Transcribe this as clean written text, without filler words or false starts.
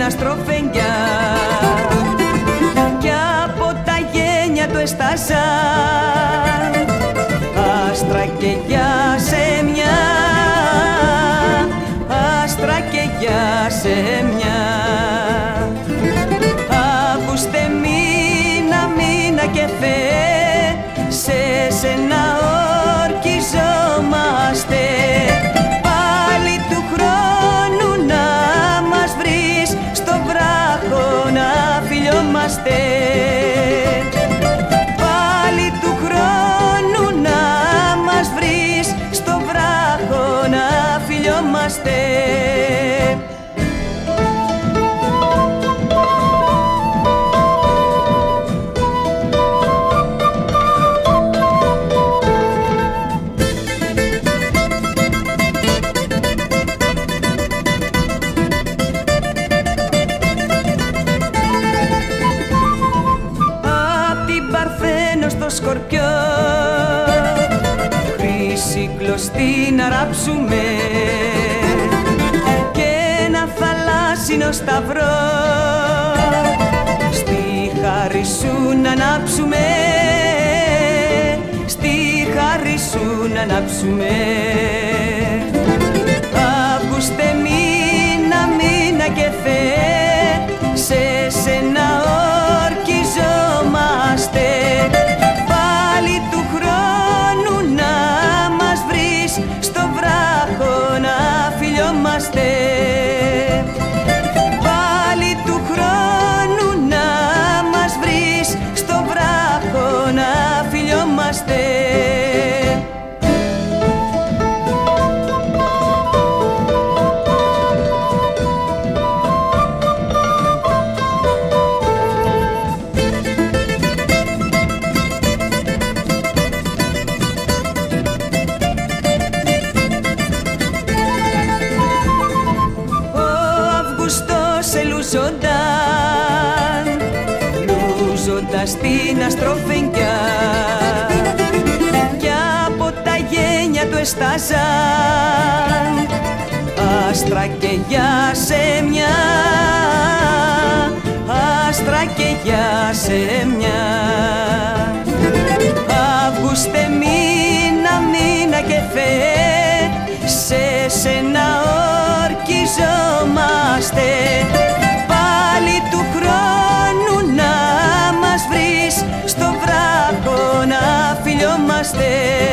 στην αστροφενιά κι από τα γένια του εστάζαν άστρα και γεια σε μια, άστρα και γεια σε μια. Ακούστε μήνα και Θεέ, σε σένα ορκιζόμαστε. Πάλι του χρόνου να μας βρεις, στο βράχο να φιλιόμαστε. Πάλι του χρόνου να μας βρεις, στο βράχο να φιλιόμαστε. Στο Σκορπιό χρύση κλωστή να ράψουμε και ένα θαλάσσινο σταυρό στη χάρη σου να ανάψουμε, στη χάρη σου να ανάψουμε. Ακούστε μήνα και Θεέ, σε σένα ορκιζόμαστε. Πάλι του χρόνου να μας βρεις, στο βράχο να φιλιόμαστε. Πάλι του χρόνου να μας βρεις, στο βράχο να φιλιόμαστε. Λούζοντας στην αστροφενιά κι από τα γένια του εστάζαν άστρα και γεια σε μια, άστρα και γεια σε μια. Αύγουστε μήνα και Θεέ, σε σένα ορκιζόμαστε. Πάλι του χρόνου να μας βρεις, στο βράχο να φιλιόμαστε.